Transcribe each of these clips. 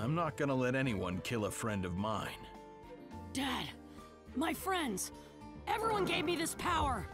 I'm not gonna let anyone kill a friend of mine. Dad, my friends, everyone gave me this power.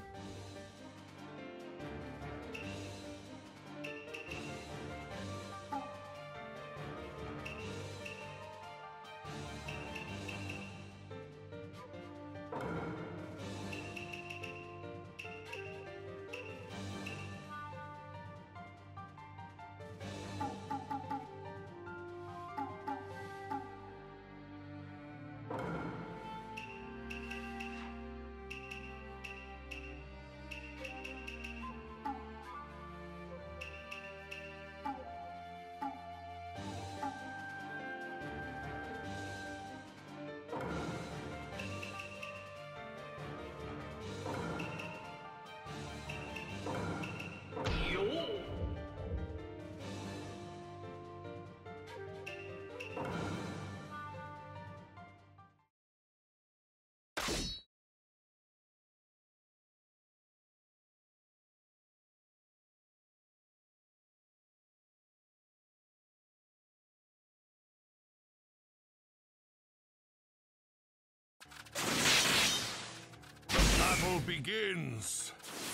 Battle begins!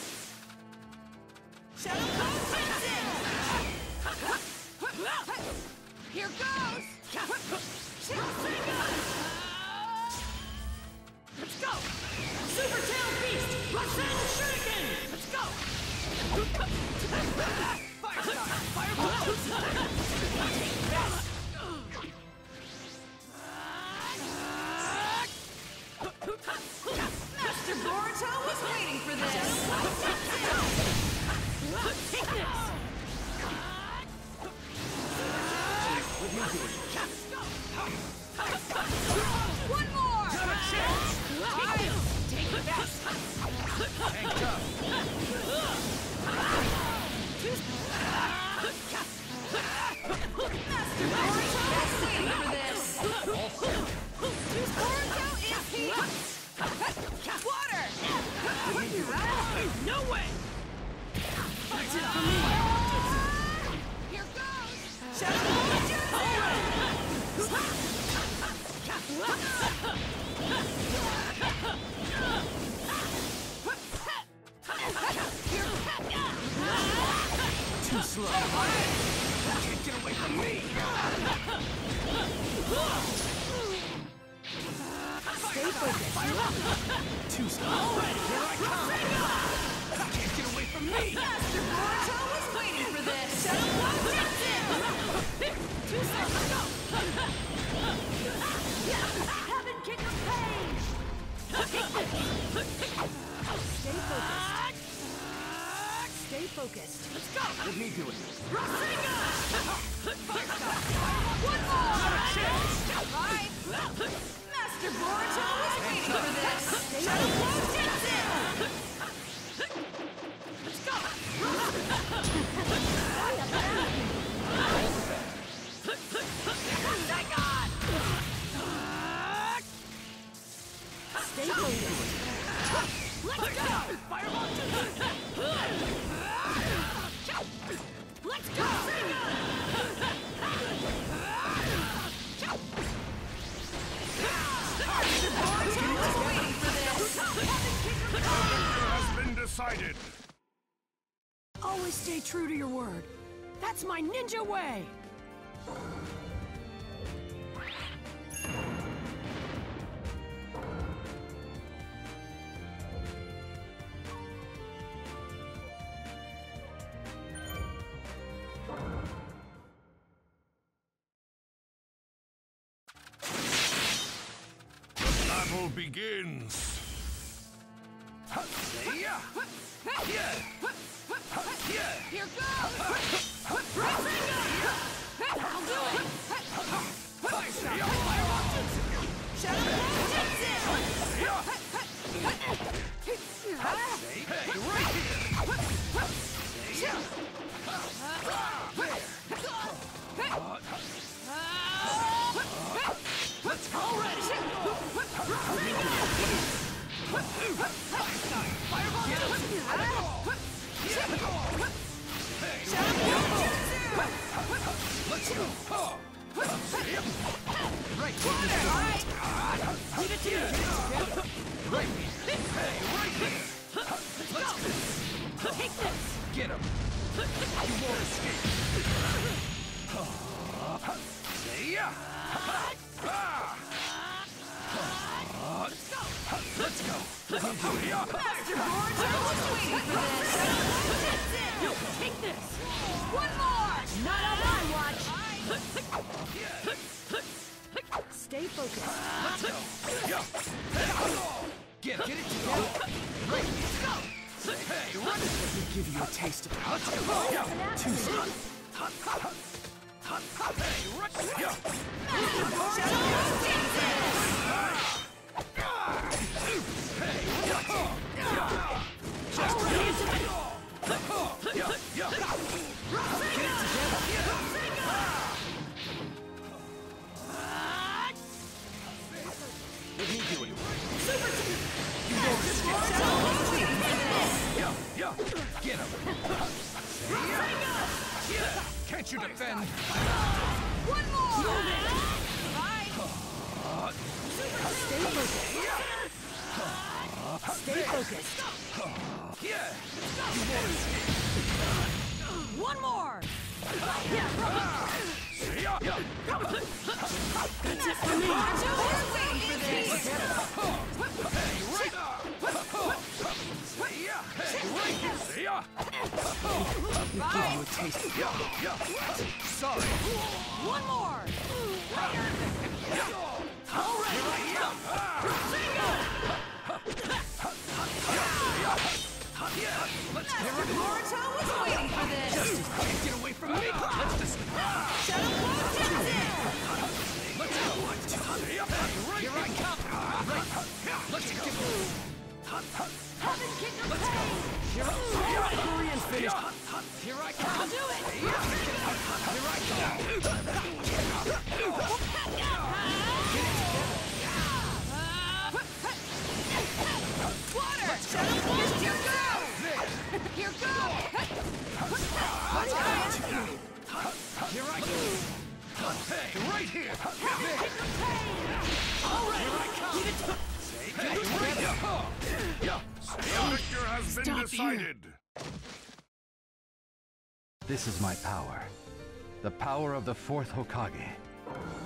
Shadow Clone Crimson! Here goes! Let's go! Super Tail Beast! Rasen Shuriken! Let's go! Firestar! Fireball! Master Boruto was waiting for this! Take this! One more! Take this! Tanked up. Master Boruto was waiting for this! Boruto is here! Water! No way! That's it for me! Here goes! Shadow Clone Jutsu! Too slow. Can't get away from me. Stay focused. Too slow. Here I come. Can't get away from me. Master Boruto was waiting for this! Shadow Clone Jutsu! Heaven Kick of Pain! Stay focused. Stay focused. Let's go! Let me do it. Rasengan! One more! Alright. Master Boruto was waiting for this! Shadow Clone Jutsu! Let's go! Rasengan! Stay focused. Let's go! Fireball! Let's go! Master Boruto was waiting for this! Has been decided! Always stay true to your word. That's my ninja way! Battle begins! Here goes! Rasengan! I'll do it! Shadow Clone Jutsu! Let's go already! Get him! You won't escape! See-ya! Let's go! Master Boruto was waiting for this! That's it! Take this! One more! Not on my watch! Stay focused. Let's go! Get him! Get it together! Right! Let's go! Hey, run! Let me give you a taste of it. Let's go! Too soon! Hey, run! Master Boruto was waiting for this! Let me do it. Get him! Can't you defend? One more! Bye! Stay focused. Stay focused. Yeah! One more! That's it for me! Boruto was waiting for this! Give you a taste. Sorry. One more! Master Boruto was waiting for this! Can't get away from me. Let's just. Shadow Clone Tenzin! Let's go. Here I come. Let's go. Heaven Kingdom Pain! Korean's finished. Here I come. I'll do it! Here I Water! Shadow Clone, here goes! Here goes! Here I go. Hey, right here. The victor has been Stop decided. This is my power. The power of the fourth Hokage.